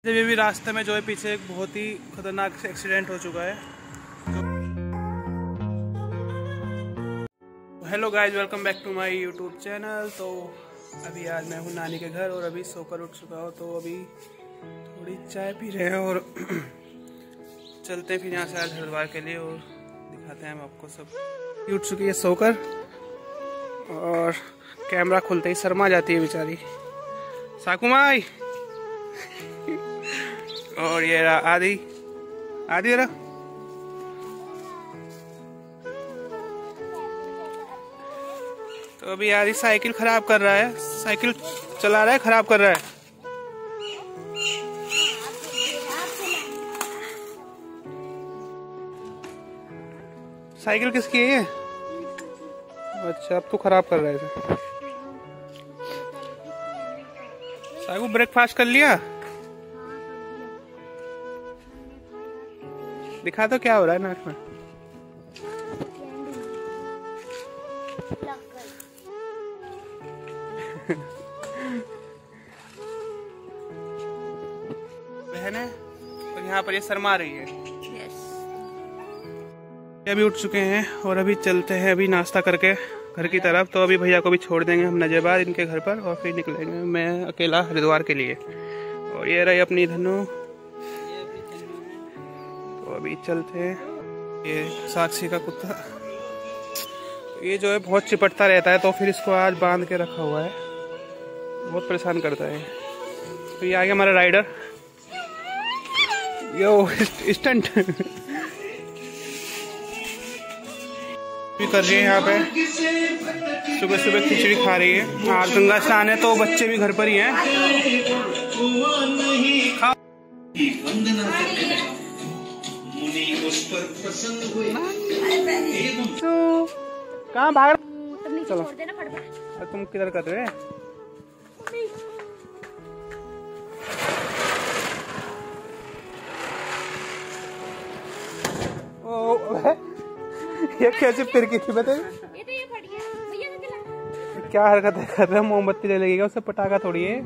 जब भी रास्ते में जो है पीछे एक बहुत ही खतरनाक एक्सीडेंट हो चुका है। Hello guys, welcome back to my YouTube channel. तो अभी आज मैं हूँ नानी के घर और अभी सोकर उठ चुका हूँ, तो अभी थोड़ी चाय पी रहे हैं और चलते हैं फिर यहाँ से आज हरिद्वार के लिए और दिखाते हैं हम आपको सब। उठ चुकी है सोकर और कैमरा खुलते ही शर्मा जाती है बेचारी साकुमाई। और ये रहा आदि रहा। तो अभी आदि साइकिल खराब कर रहा है, साइकिल चला रहा है, खराब कर रहा है। साइकिल किसकी है ये? अच्छा, अब तो खराब कर रहा है इसे। साइकिल ब्रेकफास्ट कर लिया? दिखा तो क्या हो रहा है नाक में। बहन है और यहाँ पर ये शर्मा रही है। अभी उठ चुके हैं और अभी चलते हैं अभी नाश्ता करके घर की तरफ। तो अभी भैया को भी छोड़ देंगे हम नजरबाद इनके घर पर और फिर निकलेंगे मैं अकेला हरिद्वार के लिए। और ये रही अपनी धनु। तो अभी चलते हैं। ये साक्षी का कुत्ता, ये जो है बहुत चिपटता रहता है, तो फिर इसको आज बांध के रखा हुआ है, बहुत परेशान करता है। तो ये आ गया हमारा राइडर, यो स्टंट भी कर रही है यहाँ पे। सुबह सुबह खिचड़ी खा रही है। आज गंगा स्नान है तो बच्चे भी घर पर ही हैं। कहाँ भाग रहे? चलो, तुम किधर कर रहे? ये कैसे फिर की थी बताइए? क्या हरकत कर रहे हैं? मोमबत्ती ले लगेगा उससे, पटाखा थोड़ी है।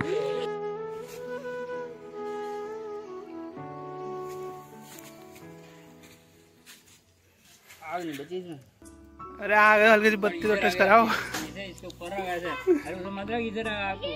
आग नहीं बची इसमें। अरे आगे हल्की सी बत्ती तो टच कराओ। इसके ऊपर आ गया। अरे उसको मत रख, इधर आ आपको।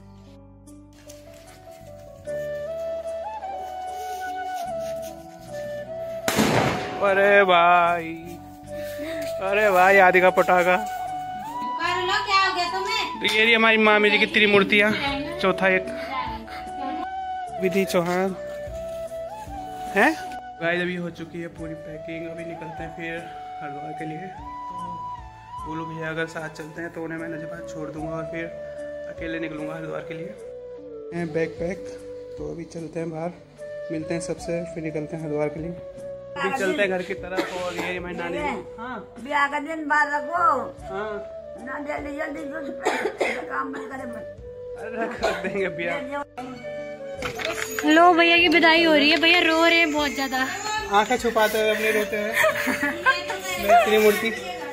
अरे भाई, अरे भाई आदि का पटाखा। क्या हो गया तुम्हें? तो ये हमारी मामी जी की त्रिमूर्तियाँ। चौथा एक विधि चौहान है। गाइस अभी हो चुकी है पूरी पैकिंग, अभी निकलते हैं फिर हरिद्वार के लिए। तो वो लोग भैया अगर साथ चलते हैं तो उन्हें मैं नजरबाद छोड़ दूंगा और फिर अकेले निकलूंगा हरिद्वार के लिए। Bag pack. तो अभी चलते हैं बाहर, मिलते हैं सबसे, फिर निकलते हैं हरिद्वार के लिए। अभी चलते हैं घर की तरफ। और ये हमारी नानी। हाँ, ब्याह का दिन बाहर रखो। हाँ ना, जल्दी जल्दी काम मत करे मत। अरे रख देंगे ब्याह। लो भैया की विदाई हो रही है। भैया रो रहे हैं बहुत ज्यादा, आंखें छुपाते हुए अपने रोते हैं। त्रिमूर्ति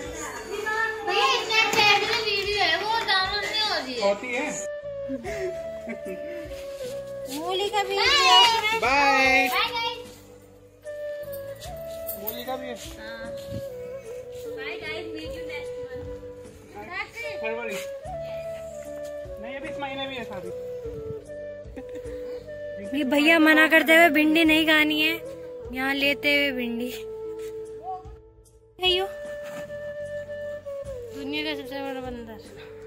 होती है। मूली का भी बाय। मूली का भी है। फरवरी नहीं, अभी इस महीने भी है शादी। ये भैया मना करते हुए भिंडी नहीं खानी है, यहाँ लेते हुए भिंडी। दुनिया का सबसे बड़ा बंदर।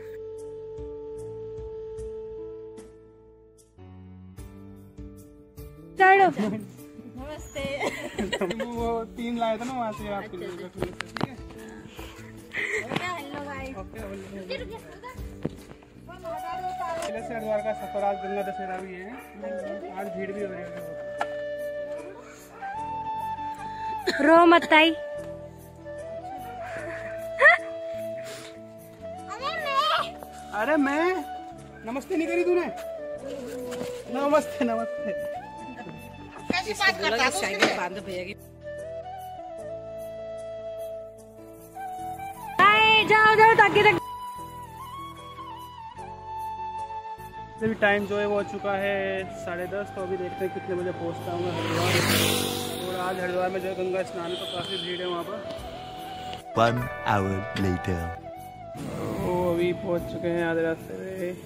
नमस्ते। वो 3 लाए थे ना वहाँ से आपके लिए। ठीक है, से हरिद्वार का सफर। आज गंगा दशहरा भी है, आज भीड़ भी हो रही है। रो मत आई। अरे मैं नमस्ते नहीं करी तूने? नमस्ते नमस्ते। कैसी बात करता है? साइकिल बांध भैया की। जाओ जाओ ताकि अभी टाइम जो है वो हो चुका है 10:30। तो अभी देखते हैं कितने बजे पहुंचता हूँ मैं हरिद्वार। और आज हरिद्वार में जो है गंगा स्नान तो काफ़ी भीड़ है वहाँ पर। 1 hour later। तो अभी पहुँच चुके हैं आधे रास्ते में।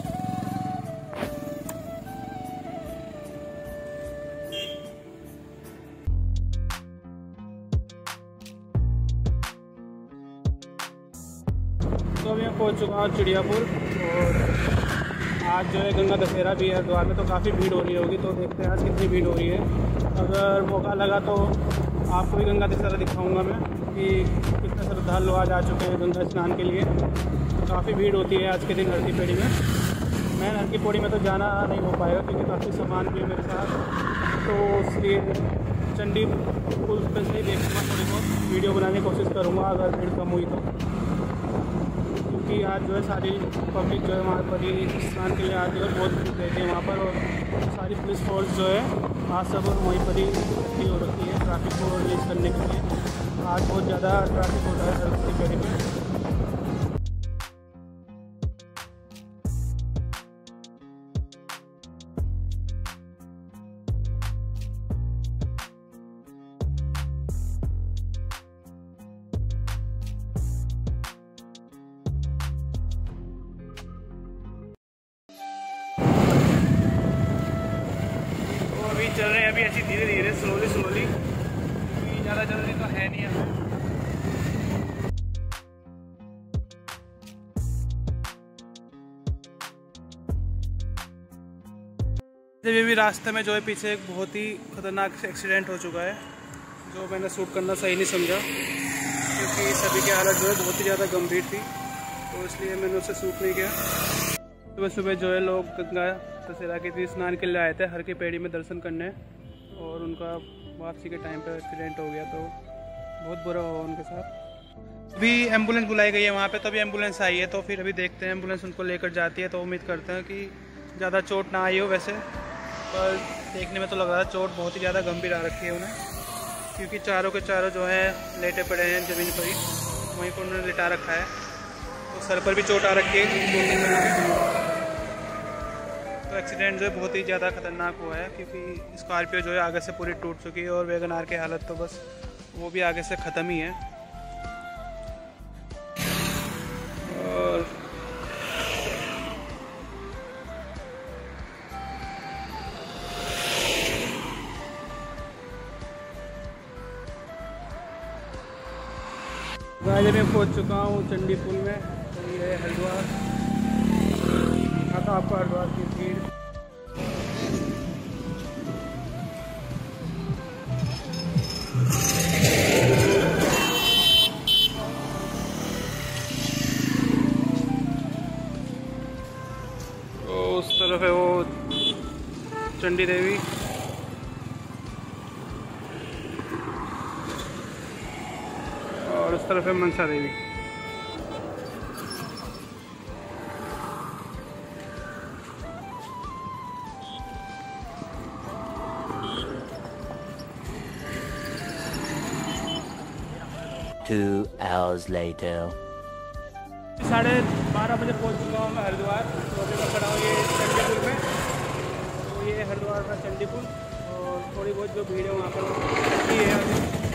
तो अभी मैं पहुँच चुका हूँ चिड़ियापुर। और आज जो है गंगा दशहरा भी है हरिद्वार में, तो काफ़ी भीड़ हो रही होगी। तो देखते हैं आज कितनी भीड़ हो रही है। अगर मौका लगा तो आपको भी गंगा दशहरा दिखाऊंगा मैं कि कितने श्रद्धालु आज आ चुके हैं गंगा स्नान के लिए। तो काफ़ी भीड़ होती है आज के दिन हर की पौड़ी में। मैं हर की पौड़ी में तो जाना नहीं हो पाएगा क्योंकि काफ़ी सामान भी है मेरे साथ, तो इसलिए चंडी पुल पर से ही देखूँगा, थोड़ी बहुत वीडियो बनाने की कोशिश करूँगा अगर भीड़ कम हुई तो। क्योंकि आज जो है सारी पब्लिक जो है वहाँ पर ही स्नान के लिए आती है, बहुत भीड़ रहती है वहाँ पर। और सारी पुलिस फोर्स जो है आज सब वहीं पर ही इकट्ठी हो रखी है ट्रैफिक को रिलीज करने के लिए। आज बहुत ज़्यादा ट्रैफिक होता है हर की पौड़ी में। चल रहे हैं अभी ऐसी धीरे धीरे स्लोली क्योंकि ज़्यादा जल्दी तो है नहीं हमें। जब भी रास्ते में जो है पीछे एक बहुत ही खतरनाक एक्सीडेंट हो चुका है, जो मैंने शूट करना सही नहीं समझा क्योंकि सभी की हालत जो है बहुत ही ज़्यादा गंभीर थी, तो इसलिए मैंने उसे शूट नहीं किया। सुबह सुबह जो है लोग गंगा दशहरा के दिन स्नान के लिए आए थे हर की पौड़ी में दर्शन करने, और उनका वापसी के टाइम पर एक्सीडेंट हो गया, तो बहुत बुरा हुआ उनके साथ। अभी एम्बुलेंस बुलाई गई है वहाँ पे, तो अभी एम्बुलेंस आई है, तो फिर अभी देखते हैं एम्बुलेंस उनको लेकर जाती है। तो उम्मीद करते हैं कि ज़्यादा चोट ना आई हो वैसे, पर देखने में तो लग रहा है चोट बहुत ही ज़्यादा गंभीर आ रखी है उन्हें, क्योंकि चारों के चारों जो हैं लेटे पड़े हैं ज़मीन पर ही, वहीं पर उन्होंने लिटा रखा है। तो सर पर भी चोट आ रखी है। तो एक्सीडेंट जो है बहुत ही ज़्यादा खतरनाक हुआ है, क्योंकि स्कॉर्पियो जो है आगे से पूरी टूट चुकी है और वैगन आर की हालत तो बस वो भी आगे से ख़त्म ही है। और गाइस मैं पहुंच चुका हूँ चंडी पुल में। तो ये हरिद्वार था आपको हरिद्वार की भीड़। तो उस तरफ है वो चंडी देवी, और उस तरफ है Mansa Devi. Two hours later। 12:30 बजे पहुंच चुका हूँ मैं हरिद्वार। तो अभी मैं खड़ा हूँ ये चंडीपुल में। तो ये हरिद्वार का चंडीपुल, और थोड़ी बहुत जो भीड़ है वहाँ पर है।